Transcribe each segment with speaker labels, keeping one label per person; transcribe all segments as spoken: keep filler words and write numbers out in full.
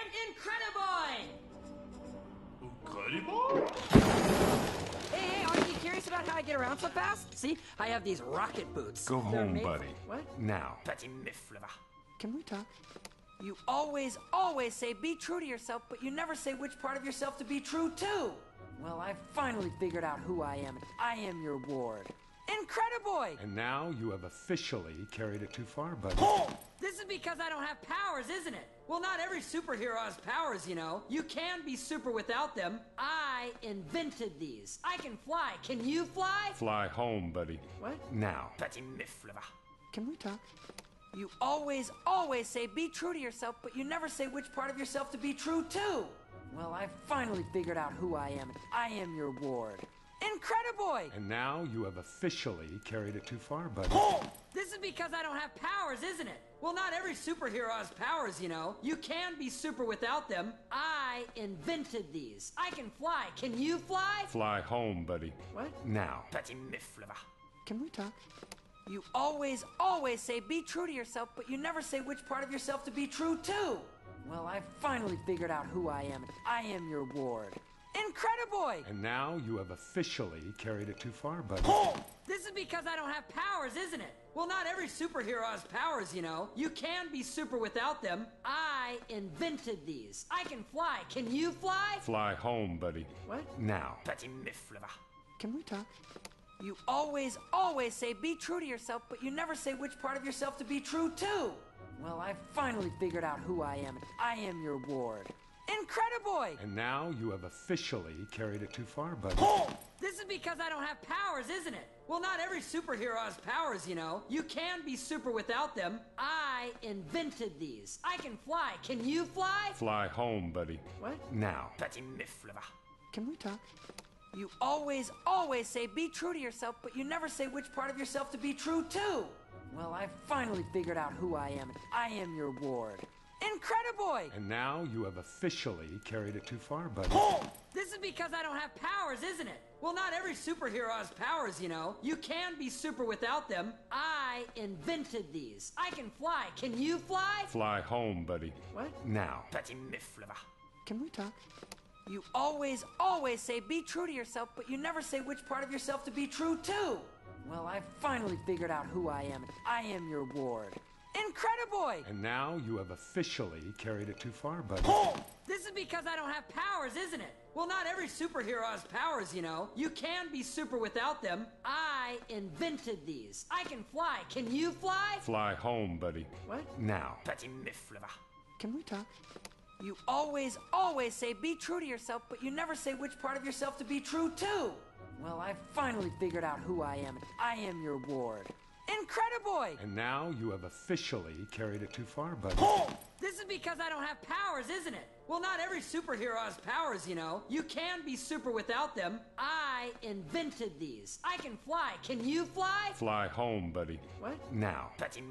Speaker 1: I'm Incrediboy!
Speaker 2: Incrediboy? Hey, hey, aren't you curious about how I get around so fast? See, I have these rocket boots.
Speaker 3: Go
Speaker 2: They're
Speaker 3: home,
Speaker 2: made
Speaker 3: buddy.
Speaker 2: For... What?
Speaker 3: Now.
Speaker 2: Can we talk? You always, always say be true to yourself, but you never say which part of yourself to be true to. Well, I finally figured out who I am. I am your ward. Incrediboy!
Speaker 3: And now you have officially carried it too far, buddy.
Speaker 2: Oh! This is because I don't have powers, isn't it? Well, not every superhero has powers, you know. You can be super without them. I invented these. I can fly. Can you fly?
Speaker 3: Fly home, buddy.
Speaker 2: What?
Speaker 3: Now.
Speaker 2: Can we talk? You always, always say be true to yourself, but you never say which part of yourself to be true to. Well, I finally figured out who I am. I am your ward. Incrediboy!
Speaker 3: And now you have officially carried it too far, buddy.
Speaker 2: Oh! This is because I don't have powers, isn't it? Well, not every superhero has powers, you know. You can be super without them. I invented these. I can fly. Can you fly?
Speaker 3: Fly home, buddy.
Speaker 2: What?
Speaker 3: Now.
Speaker 2: Can we talk? You always, always say be true to yourself, but you never say which part of yourself to be true to. Well, I finally figured out who I am. I am your ward. Incrediboy!
Speaker 3: And now you have officially carried it too far, buddy.
Speaker 2: Oh! This is because I don't have powers, isn't it? Well, not every superhero has powers, you know. You can be super without them. I invented these. I can fly. Can you fly?
Speaker 3: Fly home, buddy.
Speaker 2: What?
Speaker 3: Now.
Speaker 2: Can we talk? You always, always say be true to yourself, but you never say which part of yourself to be true to. Well, I finally figured out who I am. I am your ward. Incrediboy!
Speaker 3: And now you have officially carried it too far, buddy.
Speaker 2: Oh! This is because I don't have powers, isn't it? Well, not every superhero has powers, you know. You can be super without them. I invented these. I can fly. Can you fly?
Speaker 3: Fly home, buddy.
Speaker 2: What?
Speaker 3: Now.
Speaker 2: Can we talk? You always, always say be true to yourself, but you never say which part of yourself to be true to. Well, I finally figured out who I am. I am your ward. Incrediboy!
Speaker 3: And now you have officially carried it too far, buddy.
Speaker 2: Oh! This is because I don't have powers, isn't it? Well, not every superhero has powers, you know. You can be super without them. I invented these. I can fly. Can you fly?
Speaker 3: Fly home, buddy.
Speaker 2: What?
Speaker 3: Now.
Speaker 2: Can we talk? You always, always say be true to yourself, but you never say which part of yourself to be true to. Well, I finally figured out who I am. I am your ward. Incrediboy!
Speaker 3: And now you have officially carried it too far, buddy.
Speaker 2: Oh! This is because I don't have powers, isn't it? Well, not every superhero has powers, you know. You can be super without them. I invented these. I can fly. Can you fly?
Speaker 3: Fly home, buddy.
Speaker 2: What?
Speaker 3: Now.
Speaker 2: Can we talk? You always, always say be true to yourself, but you never say which part of yourself to be true to. Well, I finally figured out who I am. I am your ward. Incrediboy!
Speaker 3: And now you have officially carried it too far, buddy.
Speaker 2: Oh! This is because I don't have powers, isn't it? Well, not every superhero has powers, you know. You can be super without them. I invented these. I can fly. Can you fly?
Speaker 3: Fly home, buddy.
Speaker 2: What?
Speaker 3: Now.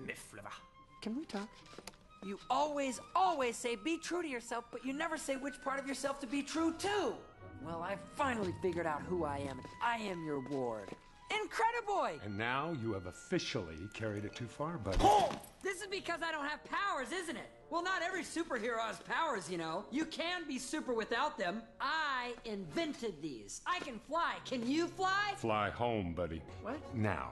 Speaker 2: Can we talk? You always, always say be true to yourself, but you never say which part of yourself to be true to. Well, I finally figured out who I am. I am your ward. Incrediboy!
Speaker 3: And now you have officially carried it too far, buddy.
Speaker 2: Oh! This is because I don't have powers, isn't it? Well, not every superhero has powers, you know. You can be super without them. I invented these. I can fly. Can you fly?
Speaker 3: Fly home, buddy.
Speaker 2: What?
Speaker 3: Now.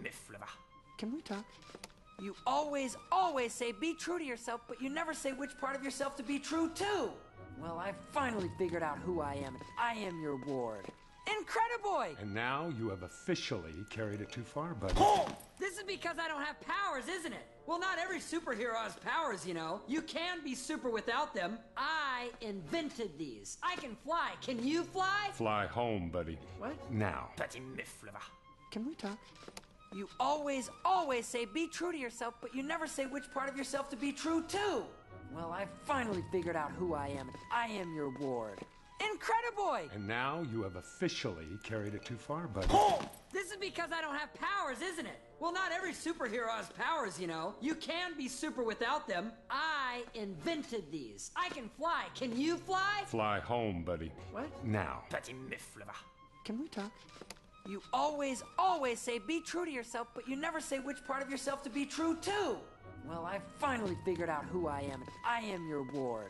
Speaker 2: Can we talk? You always, always say be true to yourself, but you never say which part of yourself to be true to. Well, I finally figured out who I am. I am your ward. Incrediboy!
Speaker 3: And now you have officially carried it too far, buddy.
Speaker 2: Oh! This is because I don't have powers, isn't it? Well, not every superhero has powers, you know. You can be super without them. I invented these. I can fly. Can you fly?
Speaker 3: Fly home, buddy.
Speaker 2: What?
Speaker 3: Now.
Speaker 2: Can we talk? You always, always say be true to yourself, but you never say which part of yourself to be true to. Well, I finally figured out who I am. I am your ward. Incrediboy!
Speaker 3: And now you have officially carried it too far, buddy.
Speaker 2: Oh! This is because I don't have powers, isn't it? Well, not every superhero has powers, you know. You can be super without them. I invented these. I can fly. Can you fly?
Speaker 3: Fly home, buddy.
Speaker 2: What?
Speaker 3: Now.
Speaker 2: Can we talk? You always, always say be true to yourself, but you never say which part of yourself to be true to. Well, I finally figured out who I am. I am your ward.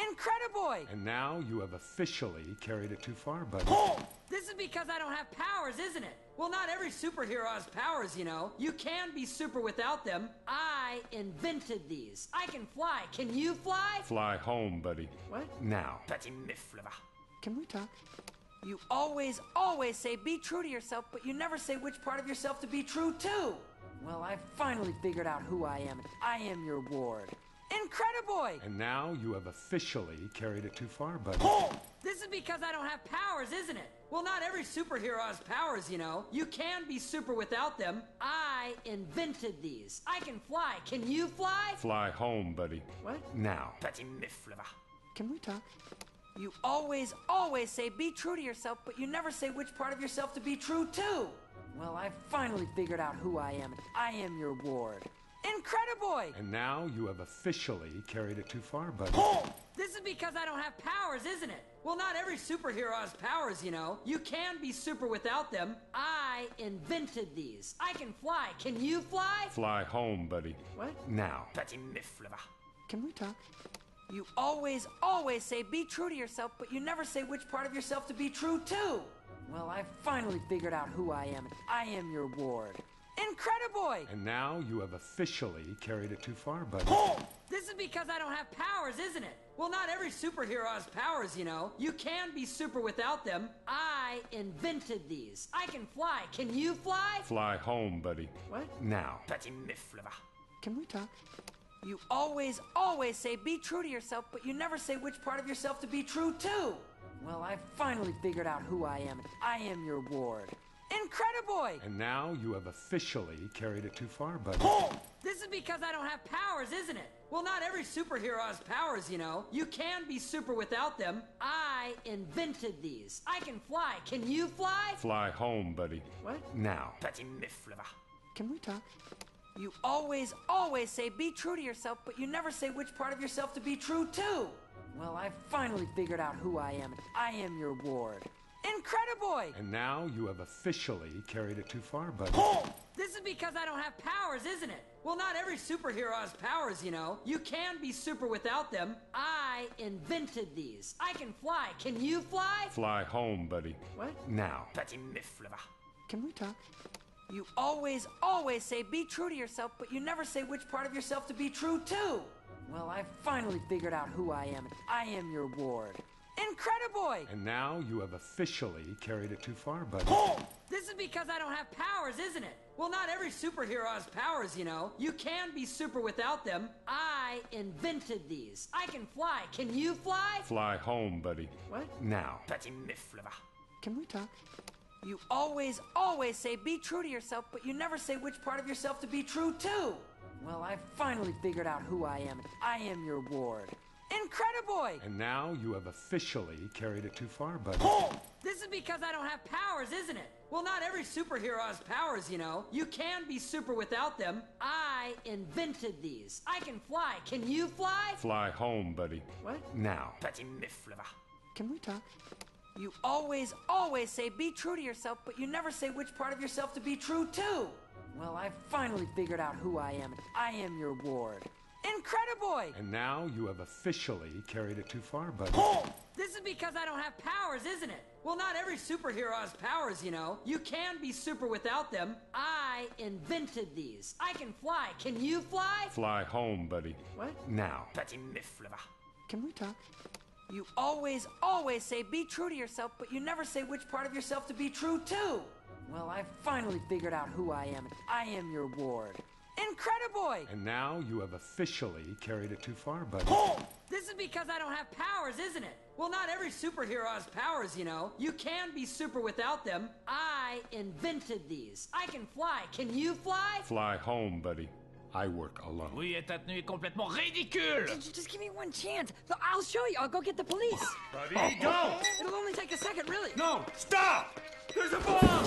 Speaker 2: Incrediboy!
Speaker 3: And now you have officially carried it too far, buddy.
Speaker 2: This is because I don't have powers, isn't it? Well, not every superhero has powers, you know. You can be super without them. I invented these. I can fly. Can you fly?
Speaker 3: Fly home, buddy.
Speaker 2: What?
Speaker 3: Now.
Speaker 1: Petit mufle, va.
Speaker 2: Can we talk? You always, always say be true to yourself, but you never say which part of yourself to be true to. Well, I finally figured out who I am. I am your ward. Incrediboy!
Speaker 3: And now you have officially carried it too far, buddy.
Speaker 2: This is because I don't have powers, isn't it? Well, not every superhero has powers, you know. You can be super without them. I invented these. I can fly. Can you fly?
Speaker 3: Fly home, buddy.
Speaker 2: What?
Speaker 3: Now.
Speaker 1: Petit mufle, va.
Speaker 2: Can we talk? You always, always say be true to yourself, but you never say which part of yourself to be true to. Well, I finally figured out who I am. I am your ward. Incrediboy!
Speaker 3: And now you have officially carried it too far, buddy.
Speaker 2: This is because I don't have powers, isn't it? Well, not every superhero has powers, you know. You can be super without them. I invented these. I can fly. Can you fly?
Speaker 3: Fly home, buddy.
Speaker 2: What?
Speaker 3: Now.
Speaker 1: Petit mufle, va.
Speaker 2: Can we talk? You always, always say be true to yourself, but you never say which part of yourself to be true to. Well, I finally figured out who I am. I am your ward. Incrediboy!
Speaker 3: And now you have officially carried it too far, buddy.
Speaker 2: This is because I don't have powers, isn't it? Well, not every superhero has powers, you know. You can be super without them. I invented these. I can fly. Can you fly?
Speaker 3: Fly home, buddy.
Speaker 2: What?
Speaker 3: Now.
Speaker 1: Petit mufle, va.
Speaker 2: Can we talk? You always, always say be true to yourself, but you never say which part of yourself to be true to. Well, I finally figured out who I am. I am your ward. Incrediboy!
Speaker 3: And now you have officially carried it too far, buddy.
Speaker 2: This is because I don't have powers, isn't it? Well, not every superhero has powers, you know. You can be super without them. I invented these. I can fly. Can you fly?
Speaker 3: Fly home, buddy.
Speaker 2: What?
Speaker 3: Now.
Speaker 1: Petit mufle, va.
Speaker 2: Can we talk? You always, always say be true to yourself, but you never say which part of yourself to be true to. Well, I finally figured out who I am. I am your ward. Incrediboy!
Speaker 3: And now you have officially carried it too far, buddy.
Speaker 2: This is because I don't have powers, isn't it? Well, not every superhero has powers, you know. You can be super without them. I invented these. I can fly. Can you fly?
Speaker 3: Fly home, buddy.
Speaker 2: What?
Speaker 3: Now.
Speaker 1: Petit mufle, va.
Speaker 2: Can we talk? You always, always say be true to yourself, but you never say which part of yourself to be true to. Well, I finally figured out who I am. I am your ward. Incrediboy!
Speaker 3: And now you have officially carried it too far, buddy.
Speaker 2: This is because I don't have powers, isn't it? Well, not every superhero has powers, you know. You can be super without them. I invented these. I can fly. Can you fly?
Speaker 3: Fly home, buddy.
Speaker 2: What?
Speaker 3: Now.
Speaker 1: Petit mufle, va.
Speaker 2: Can we talk? You always, always say be true to yourself, but you never say which part of yourself to be true to. Well, I finally figured out who I am. I am your ward. Incrediboy!
Speaker 3: And now you have officially carried it too far, buddy.
Speaker 2: This is because I don't have powers, isn't it? Well, not every superhero has powers, you know. You can be super without them. I invented these. I can fly. Can you fly?
Speaker 3: Fly home, buddy.
Speaker 2: What?
Speaker 3: Now.
Speaker 1: Petit mufle, va.
Speaker 2: Can we talk? You always, always say be true to yourself, but you never say which part of yourself to be true to. Well, I finally figured out who I am. I am your ward. Incrediboy!
Speaker 3: And now you have officially carried it too far, buddy.
Speaker 2: This is because I don't have powers, isn't it? Well, not every superhero has powers, you know. You can be super without them. I invented these. I can fly. Can you fly?
Speaker 3: Fly home, buddy.
Speaker 2: What?
Speaker 3: Now.
Speaker 1: Petit mufle, va.
Speaker 2: Can we talk? You always, always say be true to yourself, but you never say which part of yourself to be true to. Well, I finally figured out who I am. I am your ward. Incrediboy!
Speaker 3: And now you have officially carried it too far, buddy.
Speaker 2: This is because I don't have powers, isn't it? Well, not every superhero has powers, you know. You can be super without them. I invented these. I can fly. Can you fly?
Speaker 3: Fly home, buddy. I work alone.
Speaker 1: Oui, et ta tenue est complètement ridicule.
Speaker 4: Just give me one chance. I'll show you. I'll go get the police.
Speaker 5: Buddy, don't!
Speaker 4: It'll only take a second, really.
Speaker 5: No, stop! There's a bomb!